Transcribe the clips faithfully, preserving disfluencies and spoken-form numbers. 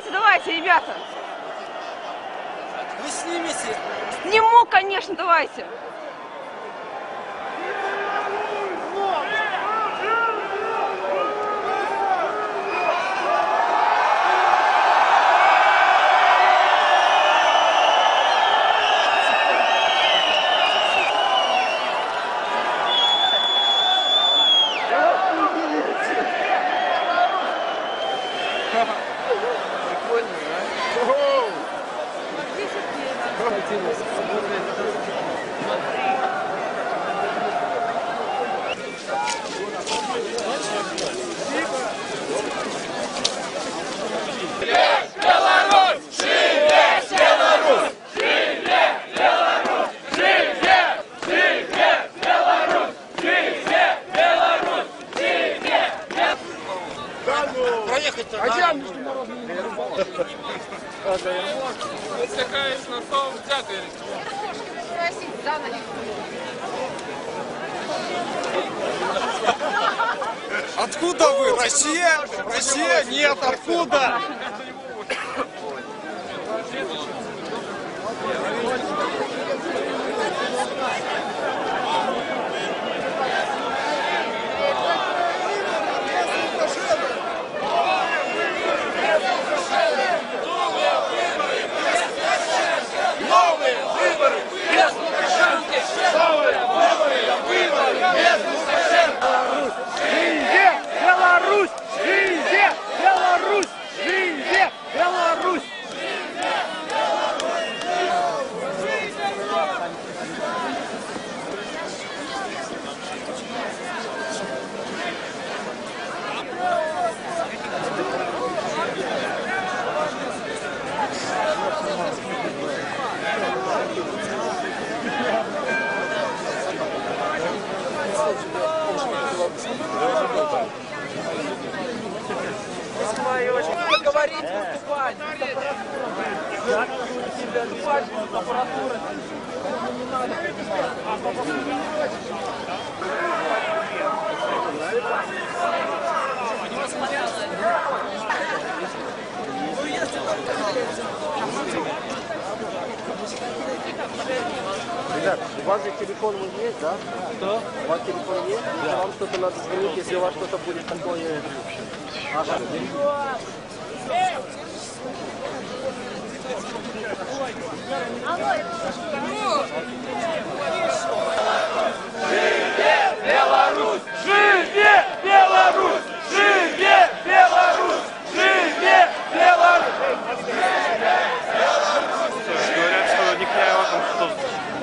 давайте, давайте, ребята. Вы снимете? Сниму, конечно, давайте. Отсекаешь на том дятле. Откуда вы? Россия? Россия? Нет, откуда? Говорить, выступать. Аппаратура. Ребят, у вас же телефон есть, да? Что? У вас телефон есть? Да. Вам что-то надо звонить, если у вас что-то будет такое. Ага. Живе Беларусь! Живе Беларусь! Живе Беларусь! Живе Беларусь! Говорят, что Никняева там что-то...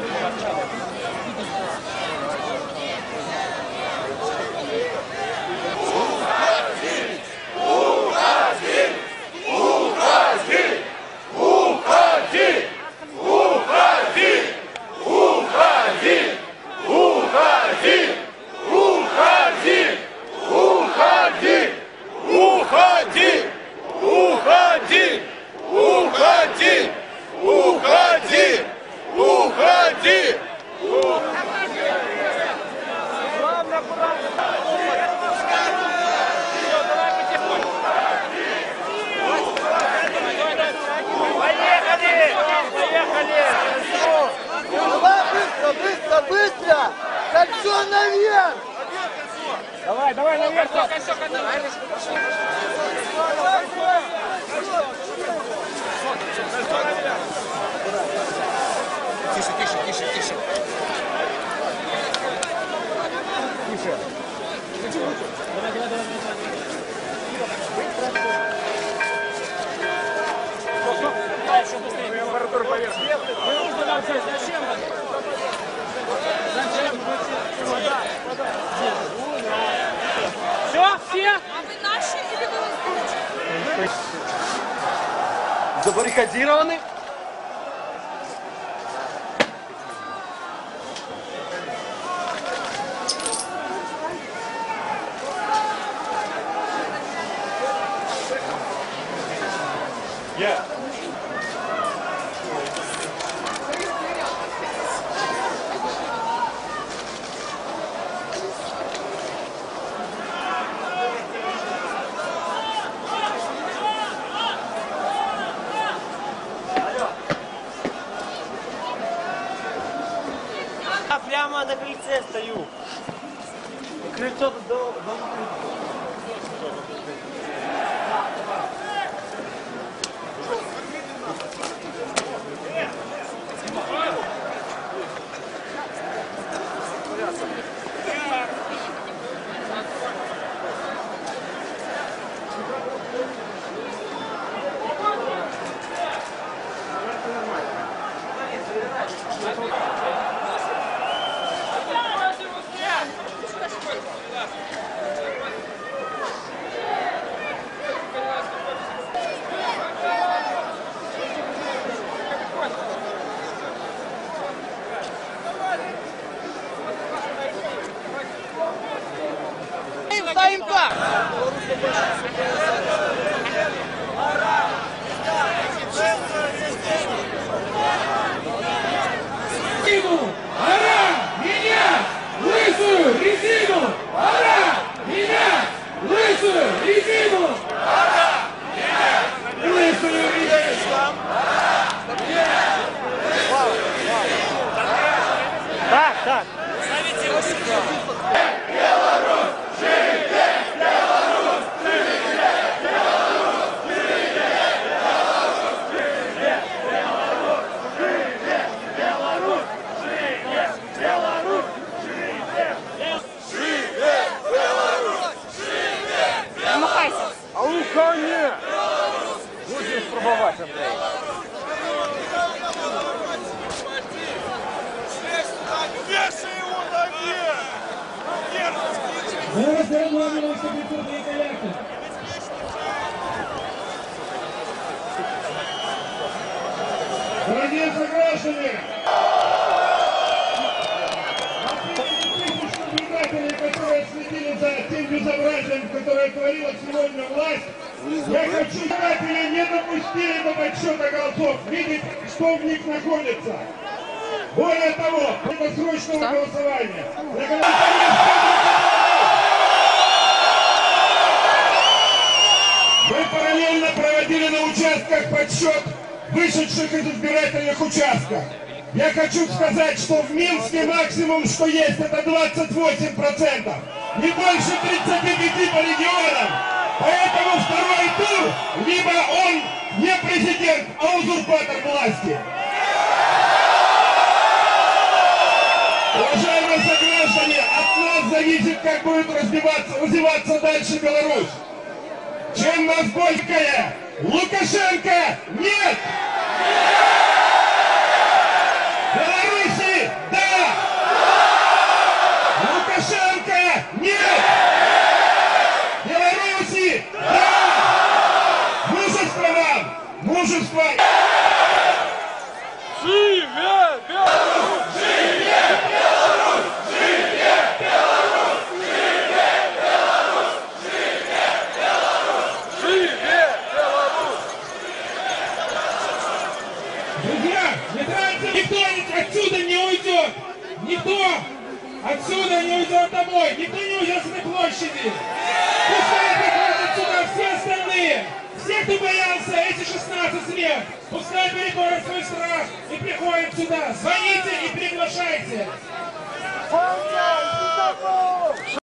Быстро, быстро! Кольцо наверх! Давай, давай, наверх! Тише, тише, тише, тише. Тише. Давай, давай, давай. Дальше быстрее. Аппаратура поверх. Мы нужно нам здесь. Зачем? Зачем? Все? Все? А вы наши или вы? Забаррикадированы? Я. на крыльце стою. Крыльцо до... до... Ставим так! Пора менять лысую резину! Пора менять лысую резину! Пора менять лысую резину! Так, так. Махайся. А ну-ка нет! Будем пробовать, Андрей. Зараз регламентом культурної коляки. Дорогие сограждане! Наблюдатели, которые следили за тем безобразием, которое творила сегодня власть, я хочу, наблюдатели не допустили до подсчета голосов, видеть, что в них находится. Более того, это срочного голосования. Мы параллельно проводили на участках подсчет вышедших из избирательных участков. Я хочу сказать, что в Минске максимум, что есть, это двадцать восемь процентов. Не больше тридцати пяти по регионам. Поэтому второй тур, либо он не президент, а узурпатор власти. Уважаемые сограждане, от нас зависит, как будет развиваться, развиваться дальше Беларусь. Чем нас горькая? Лукашенко нет! Беларуси да! Лукашенко нет! Беларуси да! Мужество вам! Мужество! Живе Беларусь! Живе Беларусь! Живе Беларусь! Живе Беларусь! Друзья, не тратьте, никто отсюда не уйдет! Никто отсюда не уйдет домой! Никто не уйдет с этой площади! Пускай приходят сюда все остальные! Все, кто боялся эти шестнадцать лет, пускай переборят свой страх и приходят сюда! Звоните и приглашайте! Понятно!